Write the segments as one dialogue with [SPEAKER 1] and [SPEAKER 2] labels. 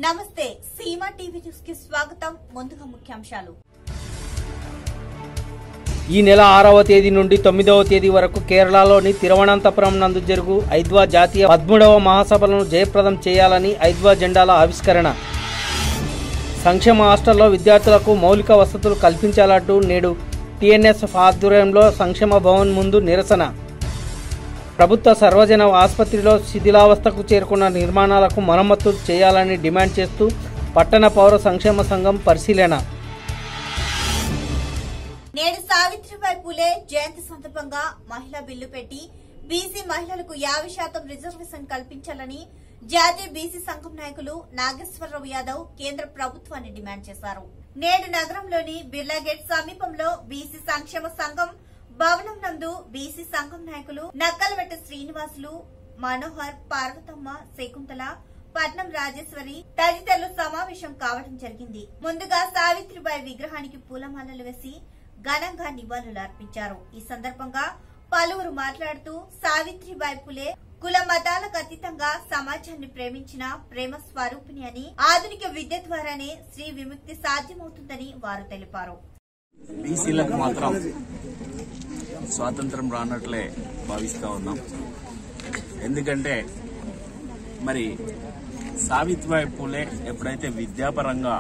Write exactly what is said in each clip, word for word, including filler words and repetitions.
[SPEAKER 1] నమస్తే Seema TV news కి స్వాగతం. ముందుగా ముఖ్యాంశాలు.
[SPEAKER 2] ఈ నెల ఆరవ తేదీ నుండి తొమ్మిదవ తేదీ వరకు కేరళలోని తిరువనంతపురం నందు జరుగు ఐద్వా జాతీయ పదమూడవ మహాసభలను జయప్రదం చేయాలని ఐద్వా జెండాల ఆవిష్కరణ. సంక్షేమ హాస్టల్లో విద్యార్థులకు మౌలిక వసతులు కల్పించాలంటూ నేడు టీఎన్ఎస్ఎఫ్ ఆధ్వర్యంలో సంక్షేమ భవన్ ముందు నిరసన. ప్రభుత్వ సర్వజన ఆసుపత్రిలో శిథిలావస్థకు చేరుకున్న నిర్మాణాలకు మరమ్మతులు చేయాలని డిమాండ్ చేస్తూ పట్టణ పౌర సంక్షేమ సంఘం పరిశీలన.
[SPEAKER 1] నేడు సావిత్రిబాయి పూలే జయంతి సందర్భంగా మహిళా బిల్లు పెట్టి బీసీ మహిళలకు యాభై శాతం రిజర్వేషన్ కల్పించాలని జాతీయ బీసీ సంఘం నాయకులు నాగేశ్వరరావు యాదవ్ కేంద్ర ప్రభుత్వాన్ని డిమాండ్ చేశారు. నేడు నగరంలోని బిర్లాగేట్ సమీపంలో బీసీ సంక్షేమ సంఘం భవనం నందు బీసీ సంఘం నాయకులు నక్కలవెట్ట శ్రీనివాసులు, మనోహర్, పార్వతమ్మ, శకుంతల, పట్నం రాజేశ్వరి తదితరులు సమావేశం కావడం జరిగింది. ముందుగా సావిత్రిబాయి విగ్రహానికి పూలమాలలు వేసి ఘనంగా నివాళులు అర్పించారు. ఈ సందర్భంగా పలువురు మాట్లాడుతూ సావిత్రిబాయి పూలే కుల మతాలకు అతీతంగా సమాజాన్ని ప్రేమించిన ప్రేమ స్వరూపిణి అని, ఆధునిక విద్య ద్వారానే స్త్రీ విముక్తి సాధ్యమవుతుందని వారు తెలిపారు.
[SPEAKER 3] బీసీలకు మాత్రం స్వాతంత్రం రానట్లే భావిస్తా ఉన్నాం. ఎందుకంటే మరి సావిత్రిబాయి పూలే ఎప్పుడైతే విద్యాపరంగా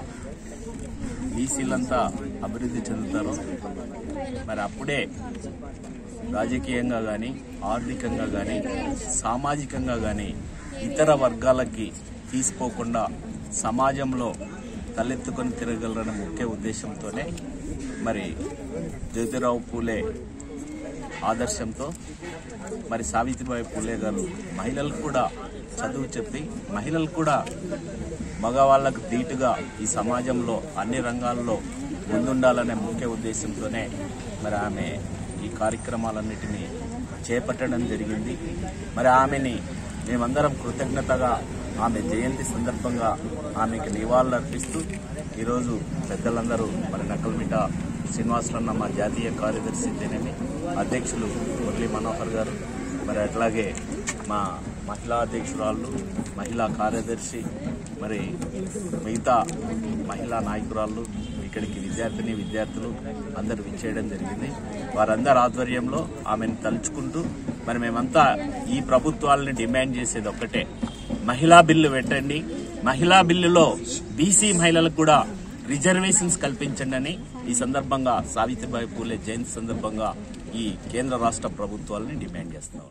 [SPEAKER 3] బీసీలంతా అభివృద్ధి చెందుతారో మరి అప్పుడే రాజకీయంగా కానీ, ఆర్థికంగా కానీ, సామాజికంగా కానీ ఇతర వర్గాలకి తీసిపోకుండా సమాజంలో తలెత్తుకొని తిరగలరనే ముఖ్య ఉద్దేశంతోనే మరి జ్యోతిరావు పూలే ఆదర్శంతో మరి సావిత్రిబాయి పూలే గారు మహిళలకు కూడా చదువు చెప్పి మహిళలు కూడా మగవాళ్లకు ధీటుగా ఈ సమాజంలో అన్ని రంగాల్లో ముందుండాలనే ముఖ్య ఉద్దేశంతోనే మరి ఆమె ఈ కార్యక్రమాలన్నిటినీ చేపట్టడం జరిగింది. మరి ఆమెని మేమందరం కృతజ్ఞతగా ఆమె జయంతి సందర్భంగా ఆమెకి నివాళులు అర్పిస్తూ ఈరోజు పెద్దలందరూ మరి నక్కలమిట శ్రీనివాసులన్న మా జాతీయ కార్యదర్శి అయితేనేమి, అధ్యక్షులు మురళీ మనోహర్ గారు, మరి అట్లాగే మా మహిళా అధ్యక్షురాళ్ళు, మహిళా కార్యదర్శి, మరి మిగతా మహిళా నాయకురాళ్ళు, ఇక్కడికి విద్యార్థిని విద్యార్థులు అందరూ విచ్చేయడం జరిగింది. వారందరి ఆధ్వర్యంలో ఆమెను తలుచుకుంటూ మరి మేమంతా ఈ ప్రభుత్వాలని డిమాండ్ చేసేది ఒక్కటే, మహిళా బిల్లు పెట్టండి, మహిళా బిల్లులో బీసీ మహిళలకు కూడా రిజర్వేషన్స్ కల్పించండి అని ఈ సందర్భంగా సావిత్రిబాయి పూలే జయంతి సందర్భంగా ఈ కేంద్ర రాష్ట్ర ప్రభుత్వాలని డిమాండ్ చేస్తున్నాం.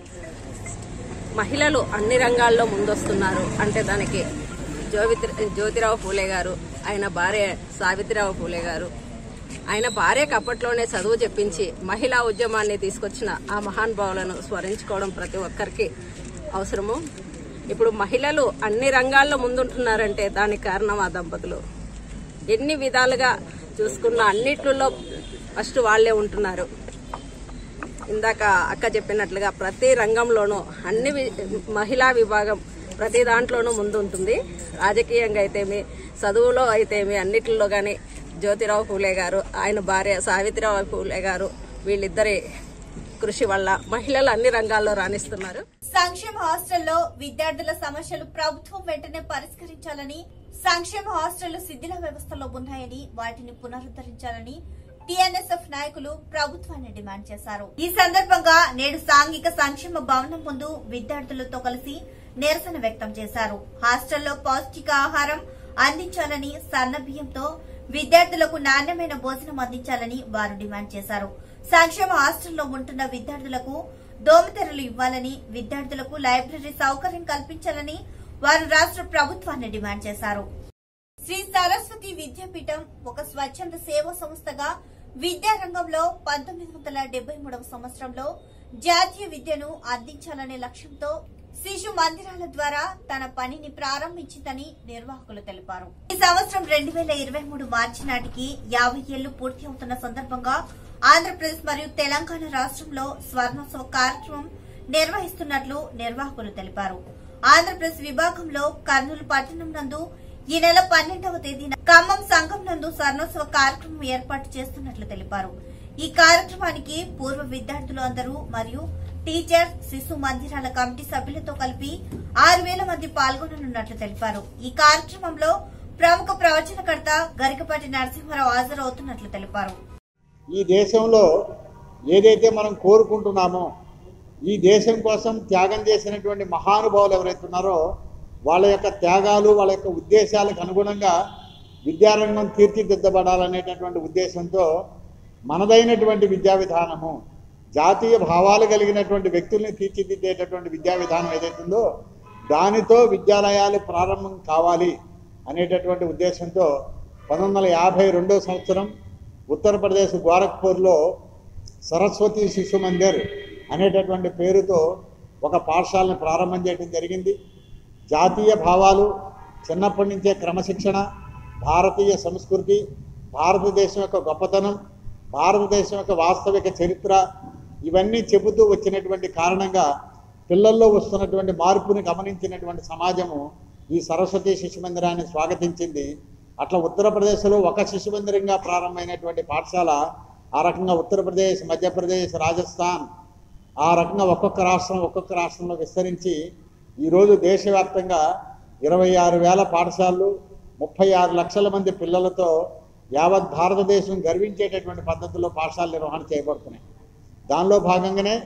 [SPEAKER 4] మహిళలు అన్ని రంగాల్లో ముందొస్తున్నారు అంటే దానికి జ్యోతిరావు పూలే గారు, ఆయన భార్య సావిత్రిరావు పూలే గారు, ఆయన భార్యకు అప్పట్లోనే చదువు చెప్పించి మహిళా ఉద్యమాన్ని తీసుకొచ్చిన ఆ మహానుభావులను స్మరించుకోవడం ప్రతి ఒక్కరికి అవసరము. ఇప్పుడు మహిళలు అన్ని రంగాల్లో ముందుంటున్నారంటే దానికి కారణం ఆ దంపతులు. ఎన్ని విధాలుగా చూసుకున్న అన్నిట్లలో ఫస్ట్ వాళ్లే ఉంటున్నారు. ఇందాక అక్క చెప్పినట్లుగా ప్రతి రంగంలోనూ అన్ని మహిళా విభాగం ప్రతి దాంట్లోనూ ముందు ఉంటుంది. రాజకీయంగా అయితేమి, చదువులో అయితేమి, అన్నిటిలో గాని జ్యోతిరావు పూలే గారు, ఆయన భార్య సావిత్రిరావు పూలే గారు వీళ్ళిద్దరి కృషి వల్ల మహిళలు అన్ని రంగాల్లో రాణిస్తున్నారు.
[SPEAKER 1] సంక్షేమ హాస్టల్లో విద్యార్థుల సమస్యలు ప్రభుత్వం వెంటనే పరిష్కరించాలని, సంక్షేమ హాస్టళ్లు శిథిల వ్యవస్థలో ఉన్నాయని వాటిని పునరుద్దరించాలని టీఎన్ఎస్ఎఫ్ నాయకులు ప్రభుత్వాన్ని డిమాండ్ చేశారు. ఈ సందర్భంగా నేడు సాంఘిక సంక్షేమ భవనం ముందు విద్యార్థులతో కలిసి నిరసన వ్యక్తం చేశారు. హాస్టల్లో పౌష్టికాహారం అందించాలని, సన్న బియ్యంతో విద్యార్థులకు నాణ్యమైన భోజనం అందించాలని వారు డిమాండ్ చేశారు. సంక్షేమ హాస్టల్లో ఉంటున్న విద్యార్థులకు దోమతెరలు ఇవ్వాలని, విద్యార్థులకు లైబ్రరీ సౌకర్యం కల్పించాలని వారు రాష్ట్ర ప్రభుత్వాన్ని డిమాండ్ చేశారు. శ్రీ సరస్వతి విద్యాపీఠం ఒక స్వచ్ఛంద సేవా సంస్థగా విద్యారంగంలో పంతొమ్మిది వందల డెబ్బై మూడవ సంవత్సరంలో జాతీయ విద్యను అందించాలనే లక్ష్యంతో శిశు మందిరాల ద్వారా తన పనిని ప్రారంభించిందని నిర్వాహకులు తెలిపారు. ఈ సంవత్సరం రెండు వేల ఇరవై మూడు మార్చి నాటికి యాభై ఏళ్లు పూర్తి అవుతున్న సందర్భంగా ఆంధ్రప్రదేశ్ మరియు తెలంగాణ రాష్ట్రంలో స్వర్ణోత్సవ కార్యక్రమం నిర్వహిస్తున్నట్లు నిర్వాహకులు తెలిపారు. ఆంధ్రప్రదేశ్ విభాగంలో కర్నూలు పట్టణం నందు ఈ నెల పన్నెండవ తేదీన ఖమ్మం సంఘం నందు స్వర్ణోత్సవ కార్యక్రమం ఏర్పాటు చేస్తున్నట్లు తెలిపారు. ఈ కార్యక్రమానికి పూర్వ విద్యార్థులు అందరూ మరియు టీచర్ శిశు మందిరాల కమిటీ సభ్యులతో కలిపి ఆరు వేల మంది పాల్గొననున్నట్లు తెలిపారు. ఈ కార్యక్రమంలో ప్రముఖ ప్రవచనకర్త గరికపాటి నరసింహారావు హాజరవుతున్నట్లు తెలిపారు.
[SPEAKER 5] ఈ దేశంలో ఏదైతే మనం కోరుకుంటున్నామో, ఈ దేశం కోసం త్యాగం చేసినటువంటి మహానుభావులు ఎవరైతే ఉన్నారో వాళ్ళ యొక్క త్యాగాలు, వాళ్ళ యొక్క ఉద్దేశాలకు అనుగుణంగా విద్యారంగం తీర్చిదిద్దబడాలనేటటువంటి ఉద్దేశంతో మనదైనటువంటి విద్యా విధానము, జాతీయ భావాలు కలిగినటువంటి వ్యక్తుల్ని తీర్చిదిద్దేటటువంటి విద్యా విధానం ఏదైతుందో దానితో విద్యాలయాలు ప్రారంభం కావాలి అనేటటువంటి ఉద్దేశంతో పంతొమ్మిది వందల యాభై రెండో సంవత్సరం ఉత్తరప్రదేశ్ గోరఖ్పూర్లో సరస్వతి శిశు మందిర్ అనేటటువంటి పేరుతో ఒక పాఠశాలను ప్రారంభం చేయడం జరిగింది. జాతీయ భావాలు, చిన్నప్పటి నుంచే క్రమశిక్షణ, భారతీయ సంస్కృతి, భారతదేశం యొక్క గొప్పతనం, భారతదేశం యొక్క వాస్తవిక చరిత్ర ఇవన్నీ చెబుతూ వచ్చినటువంటి కారణంగా పిల్లల్లో వస్తున్నటువంటి మార్పుని గమనించినటువంటి సమాజము ఈ సరస్వతి శిశు మందిరాన్ని స్వాగతించింది. అట్లా ఉత్తరప్రదేశ్లో ఒక శిశు మందిరంగా ప్రారంభమైనటువంటి పాఠశాల ఆ రకంగా ఉత్తరప్రదేశ్, మధ్యప్రదేశ్, రాజస్థాన్ ఆ రకంగా ఒక్కొక్క రాష్ట్రం ఒక్కొక్క రాష్ట్రంలో విస్తరించి ఈరోజు దేశవ్యాప్తంగా ఇరవై ఆరు వేల పాఠశాలలు, ముప్పై ఆరు లక్షల మంది పిల్లలతో యావత్ భారతదేశం గర్వించేటటువంటి పద్ధతిలో పాఠశాల నిర్వహణ చేయబడుతున్నాయి. దానిలో భాగంగానే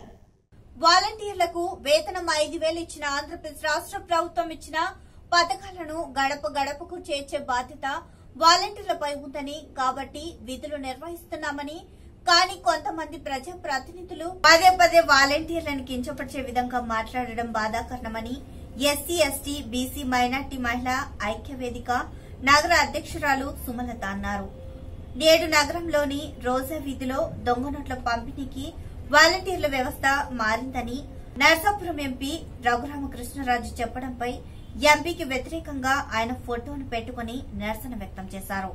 [SPEAKER 1] వాలంటీర్లకు వేతనం ఐదు వేలు ఇచ్చిన ఆంధ్రప్రదేశ్ రాష్ట్ర ప్రభుత్వం ఇచ్చిన పథకాలను గడప గడపకు చేర్చే బాధ్యత వాలంటీర్లపై ఉందని, కాబట్టి విధులు నిర్వహిస్తున్నామని, కానీ కొంతమంది ప్రజా ప్రతినిధులు పదే పదే వాలంటీర్లను కించపరిచే విధంగా మాట్లాడడం బాధాకరణమని ఎస్సీ ఎస్టీ బీసీ మైనార్టీ మహిళా ఐక్యవేదిక నగర అధ్యక్షురాలు సుమలత అన్నారు. నేడు నగరంలోని రోజా వీధిలో దొంగ నోట్ల పంపిణీకి వాలంటీర్ల వ్యవస్థ మారిందని నర్సాపురం ఎంపీ రఘురామకృష్ణరాజు చెప్పడంపై ఎంపీకి వ్యతిరేకంగా ఆయన ఫోటోను పెట్టుకుని నిరసన వ్యక్తం చేశారు.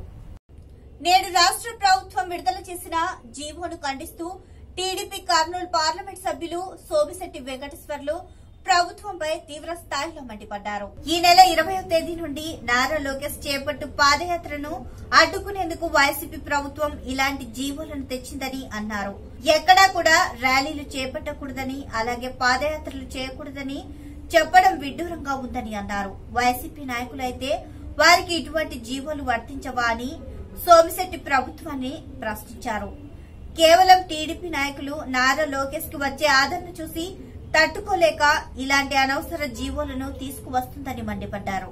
[SPEAKER 1] నేడు రాష్ట్ర ప్రభుత్వం విడుదల చేసిన జీవోను ఖండిస్తూ టీడీపీ కర్నూలు పార్లమెంట్ సభ్యులు సోమిశెట్టి వెంకటేశ్వర్లు ప్రభుత్వంపై తీవ్ర స్థాయిలో మండిపడ్డారు. ఈ నెల ఇరవయో తేదీ నుండి నారా లోకేష్ చేపట్టు పాదయాత్రను అడ్డుకునేందుకు వైసీపీ ప్రభుత్వం ఇలాంటి జీవోలను తెచ్చిందని అన్నారు. ఎక్కడా కూడా ర్యాలీలు చేపట్టకూడదని, అలాగే పాదయాత్రలు చేయకూడదని చెప్పడం విడ్డూరంగా ఉందని అన్నారు. వైసీపీ నాయకులైతే వారికి ఇటువంటి జీవోలు వర్తించవా అని సోమిశెట్టి ప్రభుత్వాన్ని ప్రశ్నించారు. కేవలం టీడీపీ నాయకులు నారా లోకేష్ కి వచ్చే ఆదరణ చూసి తట్టుకోలేక ఇలాంటి అనవసర జీవోలను తీసుకువస్తుందని మండిపడ్డారు.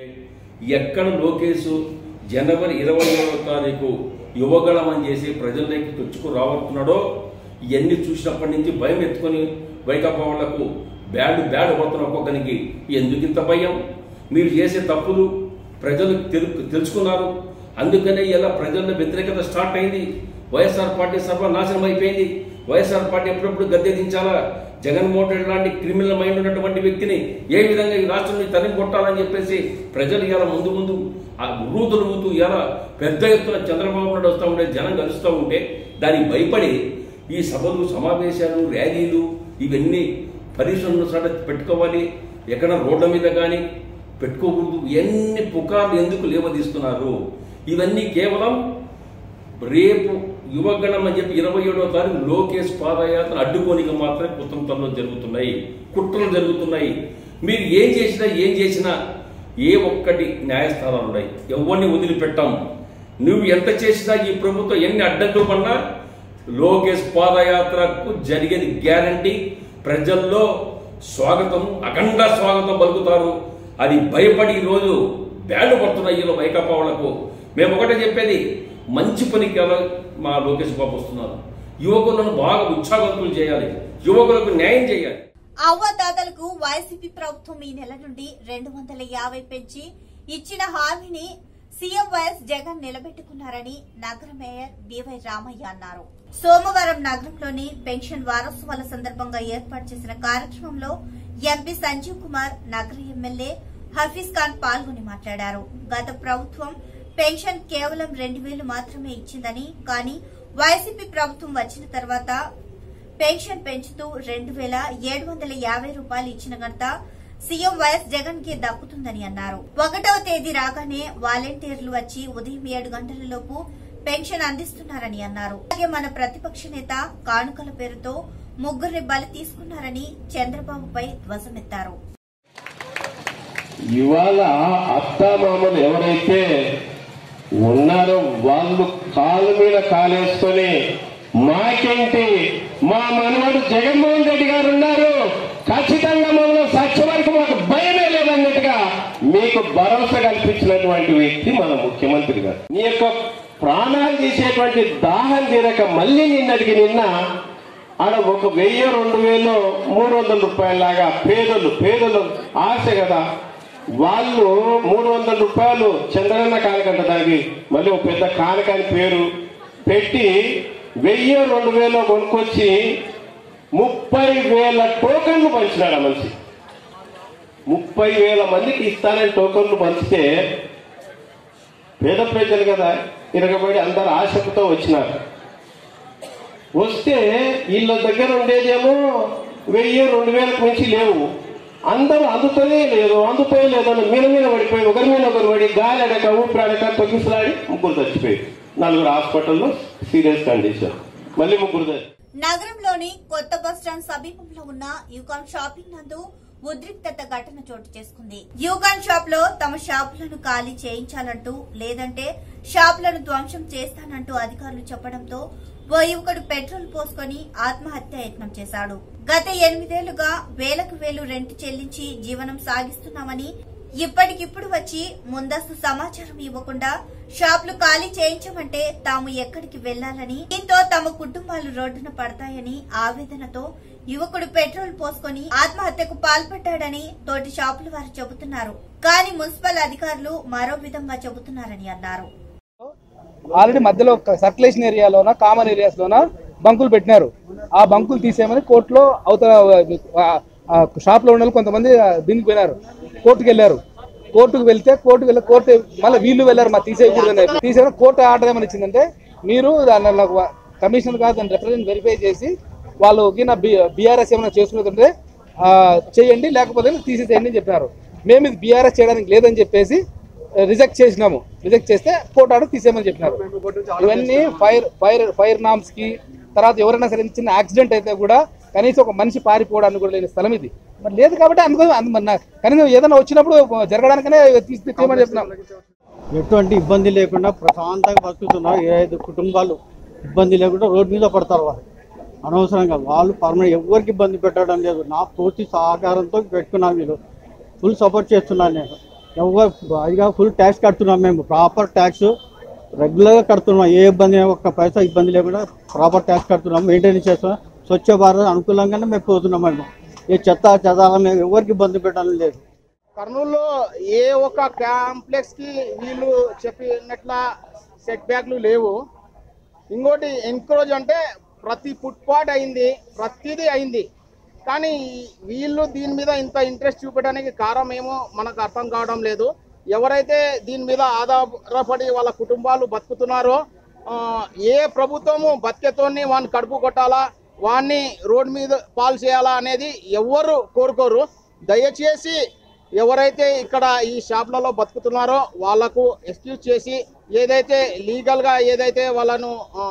[SPEAKER 6] ఎక్కడ లోకేష్ జనవరి ఇరవై ఏడవ తారీఖు యువగళమని చేసి ప్రజల్లోకి తెచ్చుకు రాబోతున్నాడో ఇవన్నీ చూసినప్పటి నుంచి భయం ఎత్తుకొని వైకాపా వాళ్లకు బ్యాడ్ బ్యాడ్ పడుతున్న ఒక్కొక్కరికి ఎందుకు ఇంత భయం? మీరు చేసే తప్పులు ప్రజలు తెలుసుకున్నారు. అందుకనే ఇలా ప్రజల్లో వ్యతిరేకత స్టార్ట్ అయింది. వైఎస్ఆర్ పార్టీ సర్వనాశనం అయిపోయింది. వైఎస్ఆర్ పార్టీ ఎప్పుడప్పుడు గద్దె దించాలా, జగన్మోహన్ రెడ్డి లాంటి క్రిమినల్ మైండ్ ఉన్నటువంటి వ్యక్తిని ఏ విధంగా ఈ రాష్ట్రం నుంచి తరిమి కొట్టాలని చెప్పేసి ప్రజలు ఇలా ముందు ముందు రూతులు రూతు ఇలా పెద్ద ఎత్తున చంద్రబాబు నాయుడు వస్తూ ఉంటే జనం కలుస్తూ ఉంటే దానికి భయపడి ఈ సభలు, సమావేశాలు, ర్యాలీలు ఇవన్నీ పరిశ్రమలు సడ పెట్టుకోవాలి, ఎక్కడ రోడ్ల మీద కానీ పెట్టుకోకూడదు. ఎన్ని పుకార్లు ఎందుకు లేవదీస్తున్నారు? ఇవన్నీ కేవలం రేపు యువగణం అని చెప్పి ఇరవై ఏడవ తారీఖు లోకేష్ పాదయాత్ర అడ్డుకోనికి మాత్రమే కుతంత్రంలో జరుగుతున్నాయి, కుట్రలు జరుగుతున్నాయి. మీరు ఏం చేసినా ఏం చేసినా ఏ ఒక్కటి న్యాయస్థానాలు ఉన్నాయి, ఎవరిని వదిలిపెట్టాం. నువ్వు ఎంత చేసినా ఈ ప్రభుత్వం ఎన్ని అడ్డంకులు పడినా లోకేష్ పాదయాత్రకు జరిగేది గ్యారంటీ. ప్రజల్లో స్వాగతం, అఖండ స్వాగతం పలుకుతారు. అది భయపడి ఈరోజు బ్యాడు పడుతున్నాయి ఈలో వైకాపా వాళ్లకు. మేము ఒకటే చెప్పేది, మంచి పనికి ఎలా మా లోకేష్ బాబు వస్తున్నారు. యువకులను బాగా ఉత్సాహవంతులు చేయాలి, యువకులకు న్యాయం చేయాలి.
[SPEAKER 1] అవ్వదాతలకు వైసీపీ ప్రభుత్వం ఈ నెల నుండి రెండు వందల యాభై పెంచి ఇచ్చిన హామీని సీఎం వైఎస్ జగన్ నిలబెట్టుకున్నారని నగర మేయర్ బివై రామయ్య అన్నారు. సోమవారం నగరంలోని పెన్షన్ వారోత్సవాల సందర్భంగా ఏర్పాటు చేసిన కార్యక్రమంలో ఎంపీ సంజీవ్ కుమార్, నగర ఎమ్మెల్యే హఫీజ్ ఖాన్ పాల్గొని మాట్లాడారు. గత ప్రభుత్వం పెన్షన్ కేవలం రెండు వేలు మాత్రమే ఇచ్చిందని, కానీ వైసీపీ ప్రభుత్వం వచ్చిన తర్వాత పెన్షన్ పెంచుతూ రెండు వేల ఏడు వందల యాభై రూపాయలు ఇచ్చిన ఘనత సీఎం వైఎస్ జగన్ కి దక్కుతుందని అన్నారు. ఒకటవ తేదీ రాగానే వాలంటీర్లు వచ్చి ఉదయం ఏడు గంటలలోపు పెన్షన్ అందిస్తున్నారని అన్నారు. అలాగే మన ప్రతిపక్ష నేత కానుకల పేరుతో ముగ్గురిని బలి తీసుకున్నారని చంద్రబాబుపై ధ్వజమెత్తారు.
[SPEAKER 7] ఇవాళ అత్తామామలు ఎవరైతే ఉన్నారో వాళ్ళు కాలు మీద కాలేసుకొని మాకేంటి, మా మనవడు జగన్మోహన్ రెడ్డి గారు ఉన్నారు, ఖచ్చితంగా మమ్మల్ని సచ్చ వరకు మాకు భయమే లేదన్నట్టుగా మీకు భరోసా కల్పించినటువంటి వ్యక్తి మన ముఖ్యమంత్రి గారు. నీ యొక్క ప్రాణాలు తీసేటువంటి దాహం తీరక మళ్ళీ నిన్నటికి నిన్న ఆడ ఒక వెయ్యి రెండు వేలు మూడు వందల రూపాయలలాగా పేదలు పేదలు ఆశ కదా, వాళ్ళు మూడు వందల రూపాయలు చంద్రన్న కానకంట, దానికి మళ్ళీ ఒక పెద్ద కానకాని పేరు పెట్టి వెయ్యి రెండు వేలు కొనుక్కొచ్చి ముప్పై వేల టోకన్లు పంచినాడు ఆ మనిషి. ముప్పై వేల మందికి ఇస్తానని టోకన్లు పంచితే పేద ప్రజలు కదా తిరగబడి అందరు ఆశతో వచ్చినారు. వస్తే వీళ్ళ దగ్గర ఉండేదేమో వెయ్యి రెండు వేలకు మించి లేవు. అందరూ అందుతూనే లేదు అందుతూనే లేదని మీద మీద పడిపోయి ఒకరి మీద ఒకరు పడి గాలి అడక ఊపిరాడక తొక్కిసలాడి ముగ్గురు చచ్చిపోయారు. నలుగురు హాస్పిటల్లో సీరియస్ కండిషన్, మళ్ళీ ముగ్గురు.
[SPEAKER 1] నగరంలోని కొత్త బస్టాండ్ సమీపంలో ఉన్న యూకాన్ షాపింగ్ నందు ఉద్రిక్తత ఘటన చోటు చేసుకుంది. యూకాన్ షాప్ లో తమ షాపులను ఖాళీ చేయించాలంటూ లేదంటే షాపులను ధ్వంసం చేస్తానంటూ అధికారులు చెప్పడంతో ఓ యువకుడు పెట్రోల్ పోసుకొని ఆత్మహత్య యత్నం చేశాడు. గత ఎనిమిదేళ్లుగా వేలకు వేలు రెంట్ చెల్లించి జీవనం సాగిస్తున్నామని, ఇప్పటికిప్పుడు వచ్చి ముందస్తు సమాచారం ఇవ్వకుండా షాపులు ఖాళీ చేయించమంటే తాము ఎక్కడికి వెళ్లాలని, దీంతో తమ కుటుంబాలు రోడ్డున పడతాయని ఆవేదనతో యువకుడు పెట్రోల్ పోసుకొని ఆత్మహత్యకు పాల్పడ్డాడని తోటి షాపుల వారు చెబుతున్నారు. కానీ మున్సిపల్ అధికారులు మరో విధంగా చెబుతున్నారని అన్నారు.
[SPEAKER 8] ఆల్రెడీ మధ్యలో సర్క్యులేషన్ ఏరియాలోన కామన్ ఏరియాస్ లోన బంకులు పెట్టినారు. ఆ బంకులు తీసేయమని కోర్టులో అవతల షాప్ లో ఉన్న కొంతమంది దీనికి పోయినారు, కోర్టుకు వెళ్లారు. కోర్టుకు వెళ్తే కోర్టుకు వెళ్ళి కోర్టు మళ్ళీ వీళ్ళు వెళ్ళారు మా తీసేయకూడదని. తీసే కోర్టు ఆర్డర్ ఏమని ఇచ్చిందంటే మీరు కమిషనర్ కాదు దాన్ని రిప్రజెంట్ వెరిఫై చేసి వాళ్ళకి నా బీఆర్ఎస్ ఏమైనా చేసుకున్నదంటే చేయండి, లేకపోతే తీసేసేయండి అని చెప్పినారు. మేము ఇది బీఆర్ఎస్ చేయడానికి లేదని చెప్పేసి రిజెక్ట్ చేసినాము. రిజెక్ట్ చేస్తే కోర్టు ఆర్డర్ తీసేయమని చెప్పినారు. ఇవన్నీ ఫైర్ ఫైర్ ఫైర్ నామ్స్ కి, తర్వాత ఎవరైనా సరే చిన్న యాక్సిడెంట్ అయితే కూడా కనీసం ఒక మనిషి పారిపోవడానికి కూడా లేని స్థలం ఇది. మరి లేదు కాబట్టి అందుకని కనీసం ఏదైనా వచ్చినప్పుడు జరగడానికనే తీసేయమని చెప్తున్నాం.
[SPEAKER 9] ఎటువంటి ఇబ్బంది లేకుండా ప్రశాంతంగా బతుకుతున్నారు. ఏ ఐదు కుటుంబాలు ఇబ్బంది లేకుండా రోడ్డు మీద పడతారు. వాళ్ళు అనవసరంగా వాళ్ళు పర్మనెంట్ ఎవరికి ఇబ్బంది పెట్టడం లేదు. నా పూర్తి సహకారంతో పెట్టుకున్నాను. మీరు ఫుల్ సపోర్ట్ చేస్తున్నాను. నేను ఎవరు అదిగా ఫుల్ ట్యాక్స్ కడుతున్నాం. మేము ప్రాపర్ ట్యాక్స్ రెగ్యులర్గా కడుతున్నాం. ఏ ఇబ్బంది ఒక్క పైసా ఇబ్బంది లేకుండా ప్రాపర్ ట్యాక్స్ కడుతున్నాం, మెయింటైన్ చేస్తున్నాం. స్వచ్ఛ భారత్ అనుకూలంగానే మేము పోతున్నాం. మేము ఏ చెత్త చెదాల మేము ఎవరికి ఇబ్బంది పెట్టడం లేదు.
[SPEAKER 5] కర్నూలులో ఏ ఒక్క కాంప్లెక్స్కి వీళ్ళు చెప్పినట్ల సెట్ బ్యాక్లు లేవు. ఇంకోటి ఎంక్రోజ్ అంటే ప్రతి ఫుట్పాత్ అయింది, ప్రతిదీ అయింది. కానీ వీళ్ళు దీని మీద ఇంత ఇంట్రెస్ట్ చూపడానికి కారణం ఏమో మనకు అర్థం కావడం లేదు. ఎవరైతే దీని మీద ఆధారపడి వాళ్ళ కుటుంబాలు బతుకుతున్నారో, ఏ ప్రభుత్వము బతికేతోని వాడిని కడుపు కొట్టాలా, వాడిని రోడ్ మీద పాలు చేయాలా అనేది ఎవరు కోరుకోరు. దయచేసి ఎవరైతే ఇక్కడ ఈ షాప్లలో బతుకుతున్నారో వాళ్లకు ఎక్స్క్యూజ్ చేసి ఏదైతే లీగల్గా ఏదైతే వాళ్ళను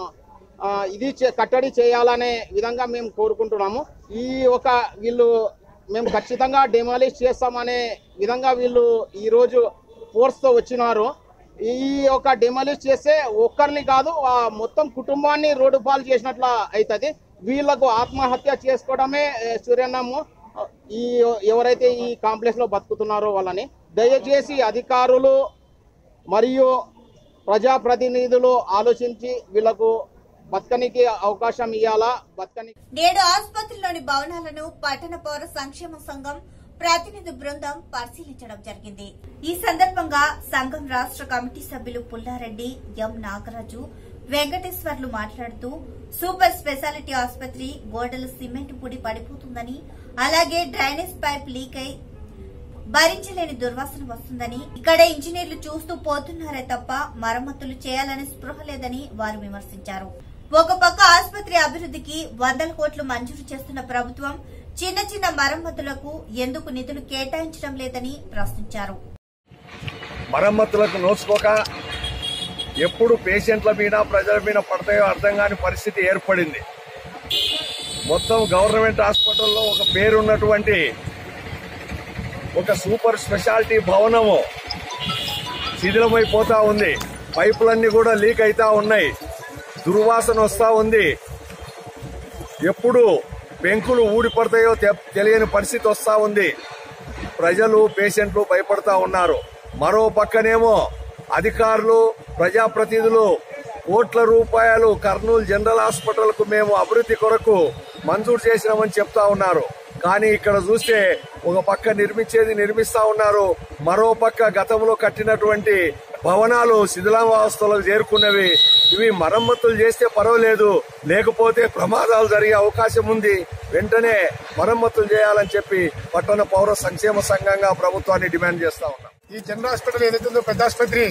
[SPEAKER 5] ఇది కట్టడి చేయాలనే విధంగా మేము కోరుకుంటున్నాము. ఈ ఒక వీళ్ళు మేము ఖచ్చితంగా డెమాలిష్ చేస్తామనే విధంగా వీళ్ళు ఈరోజు ఫోర్స్తో వచ్చినారు. ఈ ఒక డెమాలిష్ చేస్తే ఒక్కరిని కాదు మొత్తం కుటుంబాన్ని రోడ్డు పాలు చేసినట్లు అవుతుంది. వీళ్లకు ఆత్మహత్య చేసుకోవడమే సూర్యన్నము ఈ ఎవరైతే ఈ కాంప్లెక్స్ లో బతుకుతున్నారో వాళ్ళని. దయచేసి అధికారులు మరియు ప్రజాప్రతినిధులు ఆలోచించి వీళ్లకు బతకనికి అవకాశం ఇవ్వాలా. బతకని
[SPEAKER 1] నేడు ఆసుపత్రిలోని భవనాలను పట్టణ పౌర సంక్షేమ సంఘం ప్రతినిధి బృందం పరిశీలించడం జరిగింది. ఈ సందర్భంగా సంఘం రాష్ట్ర కమిటీ సభ్యులు పుల్లారెడ్డి, ఎం నాగరాజు, వెంకటేశ్వర్లు మాట్లాడుతూ సూపర్ స్పెషాలిటీ ఆసుపత్రి గోడలు సిమెంట్ పొడి పడిపోతుందని, అలాగే డ్రైనేజ్ పైప్ లీక్ అయి భరించలేని దుర్వాసన వస్తుందని, ఇక్కడ ఇంజనీర్లు చూస్తూ పోతున్నారే తప్ప మరమ్మతులు చేయాలని స్పృహ లేదని వారు విమర్శించారు. ఒక పక్క ఆసుపత్రి అభివృద్ధికి వందల కోట్లు మంజూరు చేస్తున్న ప్రభుత్వం చిన్న చిన్న మరమ్మతులకు ఎందుకు నిధులు కేటాయించడం లేదని ప్రశ్నించారు.
[SPEAKER 10] మరమ్మతులకు నోసుకోక ఎప్పుడు పేషెంట్ల మీద ప్రజల మీద పడతాయో అర్థం కాని పరిస్థితి ఏర్పడింది. మొత్తం గవర్నమెంట్ హాస్పిటల్లో ఒక పేరున్నటువంటి ఒక సూపర్ స్పెషాలిటీ భవనము శిథిలమైపోతా ఉంది. పైపులన్నీ కూడా లీక్ అవుతా ఉన్నాయి. దుర్వాసన వస్తా ఉంది. ఎప్పుడు పెంకులు ఊడిపడతాయో తెలియని పరిస్థితి వస్తా ఉంది. ప్రజలు పేషెంట్లు భయపడతా ఉన్నారు. మరో పక్కనేమో అధికారులు ప్రజాప్రతినిధులు కోట్ల రూపాయలు కర్నూలు జనరల్ హాస్పిటల్ కు మేము అభివృద్ధి కొరకు మంజూరు చేసినామని చెప్తా ఉన్నారు. కానీ ఇక్కడ చూస్తే ఒక పక్క నిర్మించేది నిర్మిస్తా ఉన్నారు, మరో పక్క గతంలో కట్టినటువంటి భవనాలు శిథిలావస్థలకు చేరుకున్నవి. ఇవి మరమ్మతులు చేస్తే పర్వాలేదు, లేకపోతే ప్రమాదాలు జరిగే అవకాశం ఉంది. వెంటనే మరమ్మతులు చేయాలని చెప్పి పట్టణ పౌర సంక్షేమ సంఘంగా ప్రభుత్వాన్ని డిమాండ్ చేస్తా ఉన్నాం.
[SPEAKER 11] ఈ జనరల్ హాస్పిటల్ ఏదైతే ఉందో పెద్ద ఆసుపత్రి,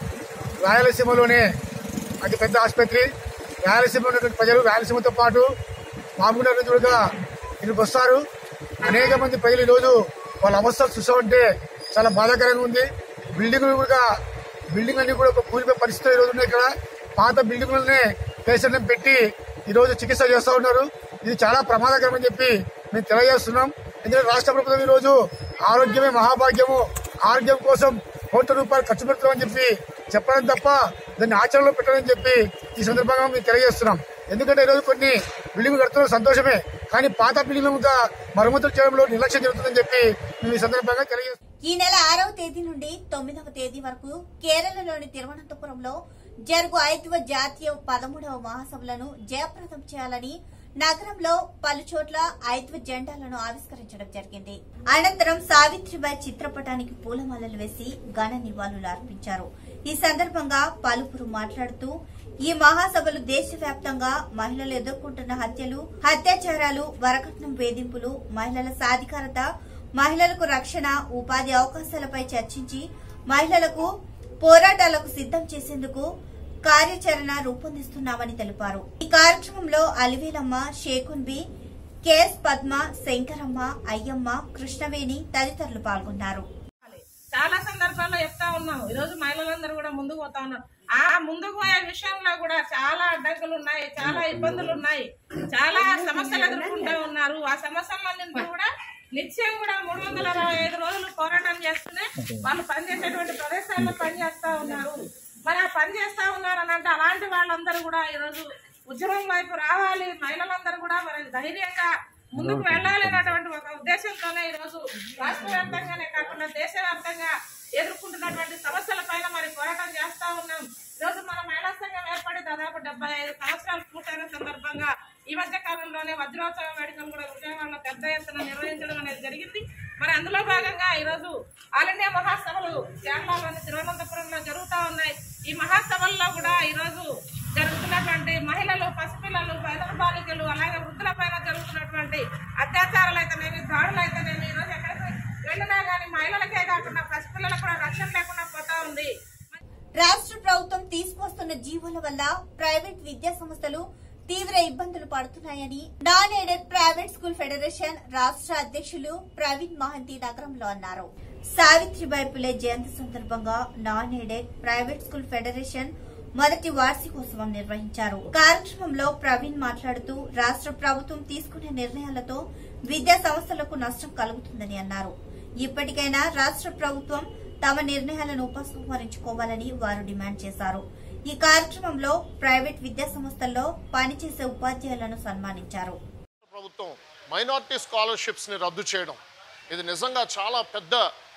[SPEAKER 11] రాయలసీమలోనే అతి పెద్ద ఆసుపత్రి. రాయలసీమలో ఉన్నటువంటి ప్రజలు రాయలసీమతో పాటు మామూలు నుంచి కూడా ఇక్కడికి వస్తారు. అనేక మంది ప్రజలు ఈరోజు వాళ్ళ అవస్థలు చూసామంటే చాలా బాధాకరంగా ఉంది. బిల్డింగ్లు కూడా బిల్డింగ్ అన్ని కూడా కూలిపోయే పరిస్థితులు ఈరోజు ఉన్నాయి. ఇక్కడ పాత బిల్డింగ్లనే పేషెంట్లను పెట్టి ఈరోజు చికిత్స చేస్తూ ఉన్నారు. ఇది చాలా ప్రమాదకరం అని చెప్పి మేము తెలియజేస్తున్నాం. ఎందుకంటే రాష్ట్ర ప్రభుత్వం ఈరోజు ఆరోగ్యమే మహాభాగ్యము, ఆరోగ్యం కోసం కోట్ల రూపాయలు ఖర్చు పెడతామని చెప్పి చెప్పడం తప్ప దాన్ని ఆచరణలో పెట్టాలని చెప్పి ఈ సందర్భంగా మేము తెలియజేస్తున్నాం. ఎందుకంటే ఈరోజు కొన్ని బిల్డింగ్లు కడుతున్న సంతోషమే, కానీ పాత బిల్డింగ్లు మరమ్మతులు చేయడంలో నిర్లక్ష్యం జరుగుతుందని చెప్పి మేము ఈ సందర్భంగా తెలియజేస్తున్నాం.
[SPEAKER 1] ఈ నెల ఆరవ తేదీ నుండి తొమ్మిదవ తేదీ వరకు కేరళలోని తిరువనంతపురంలో జరుగు ఐదవ జాతీయ పదమూడవ మహాసభలను జయప్రదం చేయాలని నగరంలో పలు చోట్ల ఐదవ జెండాలను ఆవిష్కరించడం జరిగింది. అనంతరం సావిత్రిబాయి చిత్రపటానికి పూలమాలలు వేసి ఘన నివాళులు అర్పించారు. ఈ సందర్భంగా పలువురు మాట్లాడుతూ ఈ మహాసభలు దేశవ్యాప్తంగా మహిళలు ఎదుర్కొంటున్న హత్యలు, అత్యాచారాలు, వరకట్నం వేధింపులు, మహిళల సాధికారత, మహిళలకు రక్షణ, ఉపాధి అవకాశాలపై చర్చించి మహిళలకు పోరాటాలకు సిద్దం చేసేందుకు కార్యాచరణ రూపొందిస్తున్నామని తెలిపారు. ఈ కార్యక్రమంలో అలివేలమ్మ, షేకున్బి, కేఎస్ పద్మ, శంకరమ్మ, అయ్యమ్మ, కృష్ణవేణి తదితరులు పాల్గొన్నారు.
[SPEAKER 12] చాలా సందర్భాల్లో చెప్తా ఉన్నాము. ఈ రోజు మహిళలందరూ కూడా ముందుకు పోతా ఉన్నారు. ఆ ముందుకు పోయే విషయంలో కూడా చాలా అడ్డంకులు ఉన్నాయి, చాలా ఇబ్బందులు ఉన్నాయి, చాలా సమస్యలు ఎదుర్కొంటూ ఉన్నారు. ఆ సమస్యలన్నింటినీ కూడా నిత్యం కూడా మూడు వందల అరవై ఐదు రోజులు పోరాటం చేస్తూనే వాళ్ళు పనిచేసేటువంటి ప్రదేశాల్లో పనిచేస్తా ఉన్నారు. మరి ఆ పని చేస్తా ఉన్నారు అని అంటే అలాంటి వాళ్ళందరూ కూడా ఈరోజు ఉద్యమం వైపు రావాలి, మహిళలందరూ కూడా మరి ధైర్యంగా ముందుకు వెళ్ళాలి అన్నటువంటి ఒక ఉద్దేశంతోనే ఈరోజు రాష్ట్ర వ్యాప్తంగానే కాకుండా దేశవ్యాప్తంగా ఎదుర్కొంటున్నటువంటి సమస్యల పైన మరి పోరాటం చేస్తా ఉన్నాం. ఈరోజు మన మహిళా సంఘం ఏర్పడి దాదాపు డెబ్బై ఐదు సంవత్సరాలు పూర్తయిన సందర్భంగా ఈ మధ్య కాలంలోనే వజ్రోత్సవ వేడుకలు కూడా విజయవాడలో పెద్ద ఎత్తున నిర్వహించడం అనేది జరిగింది. మరి అందులో భాగంగా ఈరోజు ఆల్ ఇండియా మహాసభలు కేరళలోని తిరువనంతపురంలో జరుగుతూ ఉన్నాయి. ఈ మహాసభల్లో కూడా ఈరోజు జరుగుతున్నటువంటి మహిళలు, పసిపిల్లలు, పేద బాలికలు, అలాగే వృద్ధుల పైన జరుగుతున్నటువంటి అత్యాచారాలు అయితేనేమి, దాడులు అయితేనేమి, ఈరోజు ఎక్కడికి వెళ్ళినా కానీ మహిళలకే కాకుండా పసిపిల్లలకు కూడా రక్షణ లేకుండా పోతా ఉంది.
[SPEAKER 1] రాష్ట్ర ప్రభుత్వం తీసుకొస్తున్న జీవోల వల్ల ప్రైవేట్ విద్యా సంస్థలు తీవ్ర ఇబ్బందులు పడుతున్నాయని non aided private school federation రాష్ట్ర అధ్యక్షులు ప్రవీణ్ మహంతి నగరంలో అన్నారు. సావిత్రిబాయి పులే జయంతి సందర్భంగా non aided private school federation మొదటి వార్షికోత్సవం నిర్వహించారు. కార్యక్రమంలో ప్రవీణ్ మాట్లాడుతూ రాష్ట్ర ప్రభుత్వం తీసుకునే నిర్ణయాలతో విద్యా సంస్థలకు నష్టం కలుగుతుందని అన్నారు. ఇప్పటికైనా రాష్ట్ర ప్రభుత్వం తమ నిర్ణయాలను ఉపసంహరించుకోవాలని వారు డిమాండ్ చేశారు. ఈ కార్యక్రమంలో ప్రైవేట్ విద్యా సంస్థల్లో పనిచేసే ఉపాధ్యాయులను సన్మానించారు.
[SPEAKER 13] ప్రభుత్వం మైనారిటీ స్కాలర్షిప్స్ ని రద్దు చేయడం ఇది నిజంగా చాలా పెద్ద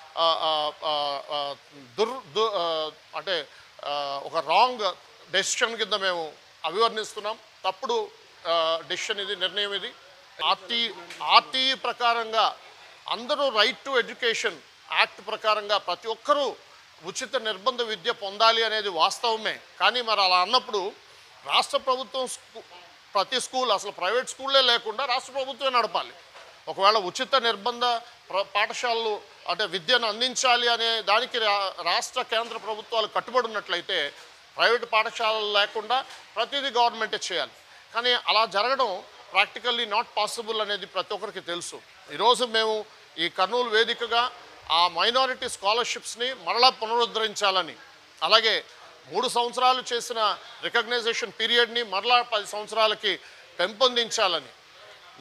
[SPEAKER 13] దుర్ అంటే ఒక రాంగ్ డెసిషన్ కింద మేము అభివర్ణిస్తున్నాం. తప్పుడు డెసిషన్ ఇది, నిర్ణయం ఇది. ఆర్టీ ఆర్టీఈ ప్రకారంగా అందరూ రైట్ టు ఎడ్యుకేషన్ యాక్ట్ ప్రకారంగా ప్రతి ఒక్కరూ ఉచిత నిర్బంధ విద్య పొందాలి అనేది వాస్తవమే. కానీ మరి అలా అన్నప్పుడు రాష్ట్ర ప్రభుత్వం ప్రతి స్కూల్, అసలు ప్రైవేట్ స్కూళ్ళే లేకుండా రాష్ట్ర ప్రభుత్వమే నడపాలి. ఒకవేళ ఉచిత నిర్బంధ పాఠశాలలు అంటే విద్యను అందించాలి అనే దానికి రాష్ట్ర కేంద్ర ప్రభుత్వాలు కట్టుబడి ఉన్నట్లయితే ప్రైవేట్ పాఠశాలలు లేకుండా ప్రతిదీ గవర్నమెంటే చేయాలి. కానీ అలా జరగడం ప్రాక్టికల్లీ నాట్ పాసిబుల్ అనేది ప్రతి ఒక్కరికి తెలుసు. ఈరోజు మేము ఈ కర్నూలు వేదికగా ఆ మైనారిటీ స్కాలర్షిప్స్ని మరలా పునరుద్ధరించాలని, అలాగే మూడు సంవత్సరాలు చేసిన రికగ్నైజేషన్ పీరియడ్ని మరలా పది సంవత్సరాలకి పెంపొందించాలని,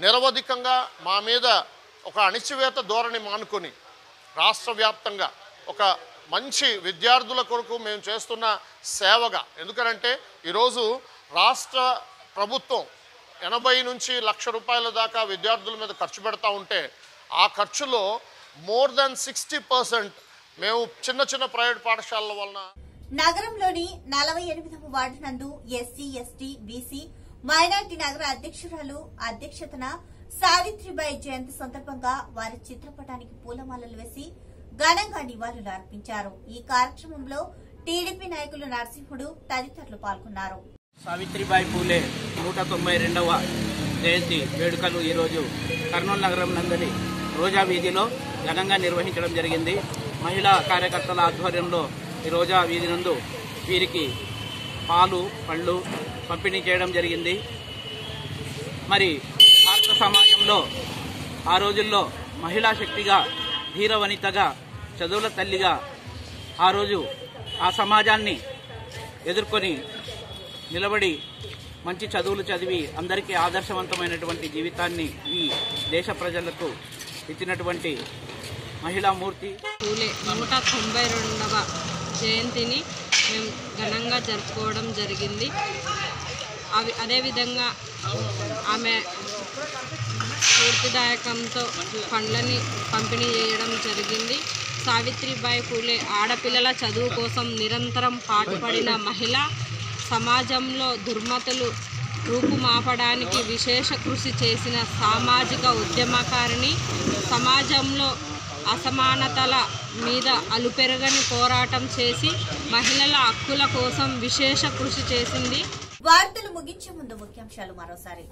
[SPEAKER 13] నిరవధికంగా మా మీద ఒక అణిచివేత ధోరణి మానుకొని రాష్ట్ర వ్యాప్తంగా ఒక మంచి విద్యార్థుల కొరకు మేము చేస్తున్న సేవగా, ఎందుకనంటే ఈరోజు రాష్ట్ర ప్రభుత్వం ఎనభై నుంచి లక్ష రూపాయల దాకా విద్యార్థుల మీద ఖర్చు పెడతా ఉంటే ఆ ఖర్చులో మోర్ దాన్ సిక్స్టీ పర్సెంట్ మేము చిన్న చిన్న ప్రైవేట్ పాఠశాలల వలన.
[SPEAKER 1] నగరంలోని నలభై ఎనిమిదవ వార్డు నందు ఎస్సీ ఎస్టీ బీసీ మైనార్టీ నగర అధ్యక్షురాలు అధ్యక్షతన సావిత్రిబాయి జయంతి సందర్భంగా వారి చిత్రపటానికి పూలమాలలు వేసి ఘనంగా నివాళులు అర్పించారు. ఈ కార్యక్రమంలో టీడీపీ నాయకులు నరసింహుడు తదితరులు పాల్గొన్నారు.
[SPEAKER 14] సావిత్రిబాయి పూలే నూట తొంభై రెండవ జయంతి వేడుకలు ఈరోజు కర్నూలు నగరం నందలి రోజా వీధిలో ఘనంగా నిర్వహించడం జరిగింది. మహిళా కార్యకర్తల ఆధ్వర్యంలో ఈ రోజా వీధి నందు వీరికి పాలు పళ్ళు పంపిణీ చేయడం జరిగింది. మరి భారత సమాజంలో ఆ రోజుల్లో మహిళా శక్తిగా, ధీర వనితగా, చదువుల తల్లిగా ఆ రోజు ఆ సమాజాన్ని ఎదుర్కొని నిలబడి మంచి చదువులు చదివి అందరికీ ఆదర్శవంతమైనటువంటి జీవితాన్ని ఈ దేశ ప్రజలకు ఇచ్చినటువంటి మహిళామూర్తి.
[SPEAKER 15] పూలే నూట తొంభై రెండవ జయంతిని మేము ఘనంగా జరుపుకోవడం జరిగింది. అవి అదేవిధంగా ఆమె స్ఫూర్తిదాయకంతో పండ్లని పంపిణీ చేయడం జరిగింది. సావిత్రిబాయి పూలే ఆడపిల్లల చదువు కోసం నిరంతరం పాటుపడిన మహిళ, సమాజంలో దుర్మతులు రూపుమాపడానికి విశేష కృషి చేసిన సామాజిక ఉద్యమకారిణి, సమాజంలో అసమానతల మీద అలుపెరగని పోరాటం చేసి మహిళల హక్కుల కోసం విశేష కృషి చేసింది.
[SPEAKER 1] వార్తలు ముగించే ముందు ముఖ్యాంశాలు మరోసారి.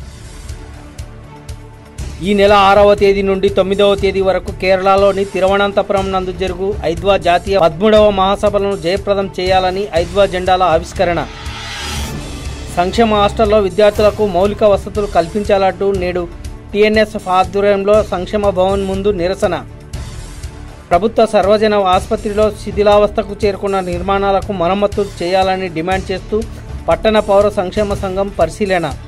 [SPEAKER 2] ఈ నెల ఆరవ తేదీ నుండి తొమ్మిదవ తేదీ వరకు కేరళలోని తిరువనంతపురం నందు జరుగు ఐద్వా జాతీయ పదమూడవ మహాసభలను జయప్రదం చేయాలని ఐద్వా జెండాల ఆవిష్కరణ. సంక్షేమ హాస్టల్లో విద్యార్థులకు మౌలిక వసతులు కల్పించాలంటూ నేడు టీఎన్ఎస్ఎఫ్ ఆధ్వర్యంలో సంక్షేమ భవన్ ముందు నిరసన. ప్రభుత్వ సర్వజన ఆసుపత్రిలో శిథిలావస్థకు చేరుకున్న నిర్మాణాలకు మరమ్మతులు చేయాలని డిమాండ్ చేస్తూ పట్టణ పౌర సంక్షేమ సంఘం పరిశీలన.